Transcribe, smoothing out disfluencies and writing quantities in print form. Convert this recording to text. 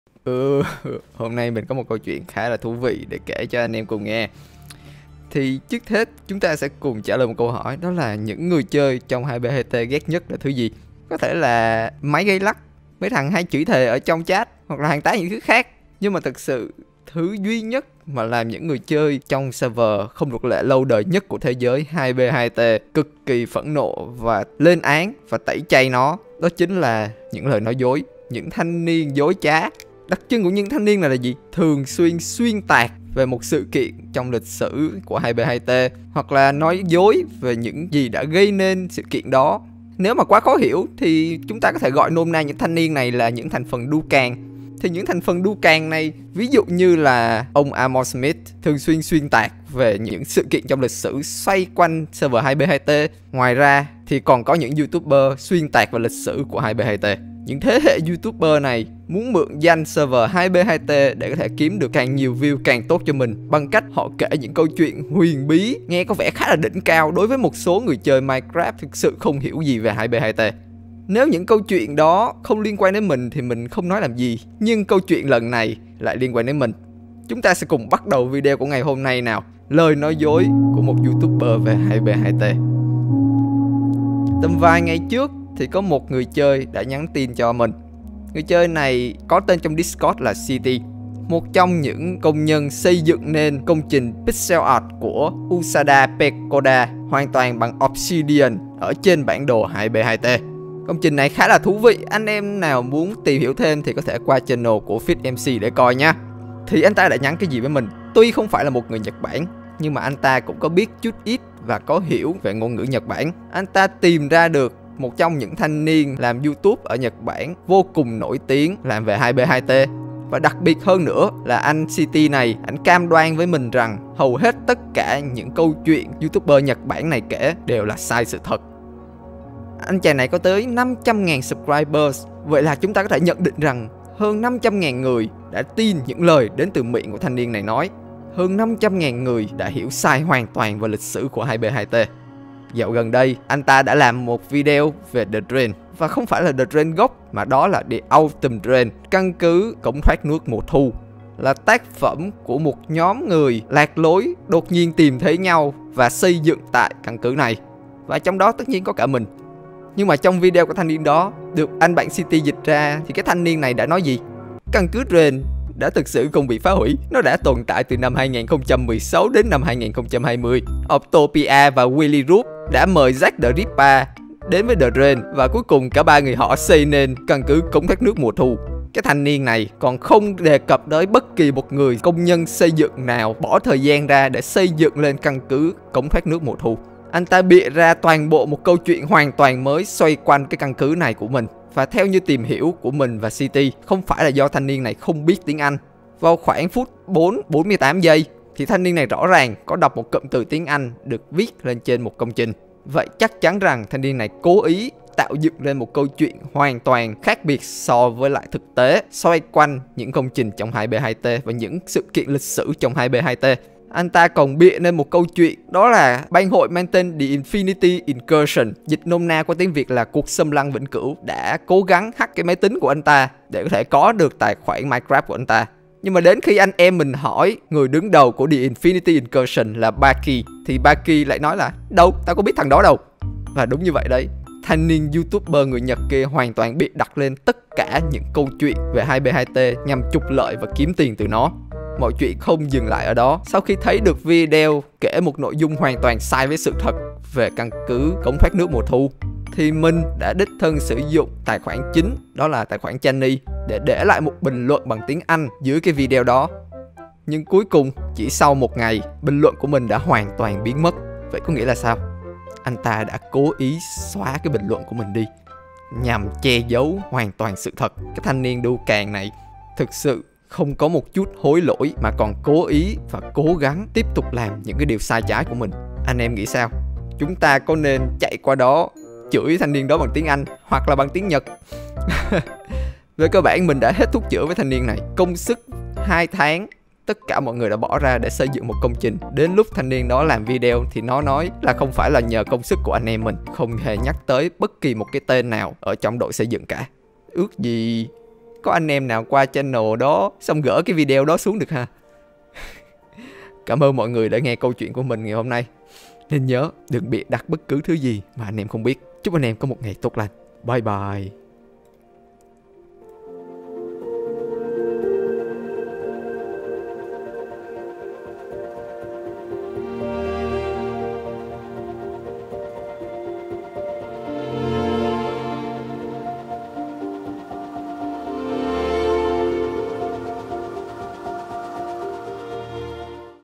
Hôm nay mình có một câu chuyện khá là thú vị để kể cho anh em cùng nghe. Thì trước hết chúng ta sẽ cùng trả lời một câu hỏi, đó là những người chơi trong 2B2T ghét nhất là thứ gì? Có thể là máy gây lắc, mấy thằng hay chửi thề ở trong chat, hoặc là hàng tá những thứ khác. Nhưng mà thực sự thứ duy nhất mà làm những người chơi trong server không luật lệ lâu đời nhất của thế giới 2B2T cực kỳ phẫn nộ và lên án và tẩy chay nó, đó chính là những lời nói dối, những thanh niên dối trá. Đặc trưng của những thanh niên này là gì? Thường xuyên xuyên tạc về một sự kiện trong lịch sử của 2B2T, hoặc là nói dối về những gì đã gây nên sự kiện đó. Nếu mà quá khó hiểu thì chúng ta có thể gọi nôm na những thanh niên này là những thành phần đu càng. Thì những thành phần đu càng này, ví dụ như là ông Amos Smith, thường xuyên xuyên tạc về những sự kiện trong lịch sử xoay quanh server 2B2T. Ngoài ra thì còn có những YouTuber xuyên tạc về lịch sử của 2B2T. Những thế hệ YouTuber này muốn mượn danh server 2B2T để có thể kiếm được càng nhiều view càng tốt cho mình, bằng cách họ kể những câu chuyện huyền bí nghe có vẻ khá là đỉnh cao đối với một số người chơi Minecraft thực sự không hiểu gì về 2B2T. Nếu những câu chuyện đó không liên quan đến mình thì mình không nói làm gì, nhưng câu chuyện lần này lại liên quan đến mình. Chúng ta sẽ cùng bắt đầu video của ngày hôm nay nào. Lời nói dối của một YouTuber về 2B2T. Tầm vài ngày trước thì có một người chơi đã nhắn tin cho mình. Người chơi này có tên trong Discord là City, một trong những công nhân xây dựng nên công trình pixel art của Usada Pekoda hoàn toàn bằng Obsidian ở trên bản đồ 2B2T. Công trình này khá là thú vị, anh em nào muốn tìm hiểu thêm thì có thể qua channel của FitMC để coi nha. Thì anh ta đã nhắn cái gì với mình? Tuy không phải là một người Nhật Bản, nhưng mà anh ta cũng có biết chút ít và có hiểu về ngôn ngữ Nhật Bản. Anh ta tìm ra được một trong những thanh niên làm YouTube ở Nhật Bản vô cùng nổi tiếng làm về 2B2T. Và đặc biệt hơn nữa là anh City này, anh cam đoan với mình rằng hầu hết tất cả những câu chuyện YouTuber Nhật Bản này kể đều là sai sự thật. Anh chàng này có tới 500.000 subscribers. Vậy là chúng ta có thể nhận định rằng hơn 500.000 người đã tin những lời đến từ miệng của thanh niên này nói. Hơn 500.000 người đã hiểu sai hoàn toàn về lịch sử của 2B2T. Dạo gần đây, anh ta đã làm một video về The Drain. Và không phải là The Drain gốc, mà đó là The Autumn Drain, căn cứ cống thoát nước mùa thu. Là tác phẩm của một nhóm người lạc lối đột nhiên tìm thấy nhau và xây dựng tại căn cứ này. Và trong đó tất nhiên có cả mình. Nhưng mà trong video của thanh niên đó được anh bạn City dịch ra thì cái thanh niên này đã nói gì? Căn cứ Drain đã thực sự không bị phá hủy. Nó đã tồn tại từ năm 2016 đến năm 2020. Optopia và Willy Root đã mời Jack the Ripper đến với The Drain, và cuối cùng cả ba người họ xây nên căn cứ cống thoát nước mùa thu. Cái thanh niên này còn không đề cập tới bất kỳ một người công nhân xây dựng nào bỏ thời gian ra để xây dựng lên căn cứ cống thoát nước mùa thu. Anh ta bịa ra toàn bộ một câu chuyện hoàn toàn mới xoay quanh cái căn cứ này của mình. Và theo như tìm hiểu của mình và City, không phải là do thanh niên này không biết tiếng Anh. Vào khoảng phút 4:48 giây thì thanh niên này rõ ràng có đọc một cụm từ tiếng Anh được viết lên trên một công trình. Vậy chắc chắn rằng thanh niên này cố ý tạo dựng lên một câu chuyện hoàn toàn khác biệt so với lại thực tế xoay quanh những công trình trong 2B2T và những sự kiện lịch sử trong 2B2T. Anh ta còn bịa nên một câu chuyện, đó là bang hội mang tên The Infinity Incursion, dịch nôm na qua tiếng Việt là cuộc xâm lăng vĩnh cửu, đã cố gắng hack cái máy tính của anh ta để có thể có được tài khoản Minecraft của anh ta. Nhưng mà đến khi anh em mình hỏi người đứng đầu của The Infinity Incursion là Baki, thì Baki lại nói là đâu, tao có biết thằng đó đâu. Và đúng như vậy đấy, thanh niên YouTuber người Nhật kia hoàn toàn bịa đặt lên tất cả những câu chuyện về 2B2T nhằm trục lợi và kiếm tiền từ nó. Mọi chuyện không dừng lại ở đó. Sau khi thấy được video kể một nội dung hoàn toàn sai với sự thật về căn cứ cống thoát nước mùa thu, thì mình đã đích thân sử dụng tài khoản chính, đó là tài khoản Channy, để lại một bình luận bằng tiếng Anh dưới cái video đó. Nhưng cuối cùng, chỉ sau một ngày, bình luận của mình đã hoàn toàn biến mất. Vậy có nghĩa là sao? Anh ta đã cố ý xóa cái bình luận của mình đi nhằm che giấu hoàn toàn sự thật. Cái thanh niên đu càng này thực sự không có một chút hối lỗi, mà còn cố ý và cố gắng tiếp tục làm những cái điều sai trái của mình. Anh em nghĩ sao? Chúng ta có nên chạy qua đó chửi thanh niên đó bằng tiếng Anh hoặc là bằng tiếng Nhật? Về cơ bản mình đã hết thuốc chữa với thanh niên này. Công sức 2 tháng tất cả mọi người đã bỏ ra để xây dựng một công trình. Đến lúc thanh niên đó làm video thì nó nói là không phải là nhờ công sức của anh em mình, không hề nhắc tới bất kỳ một cái tên nào ở trong đội xây dựng cả. Ước gì có anh em nào qua channel đó xong gỡ cái video đó xuống được ha. Cảm ơn mọi người đã nghe câu chuyện của mình ngày hôm nay. Nên nhớ đừng bị đặt bất cứ thứ gì mà anh em không biết. Chúc anh em có một ngày tốt lành. Bye bye.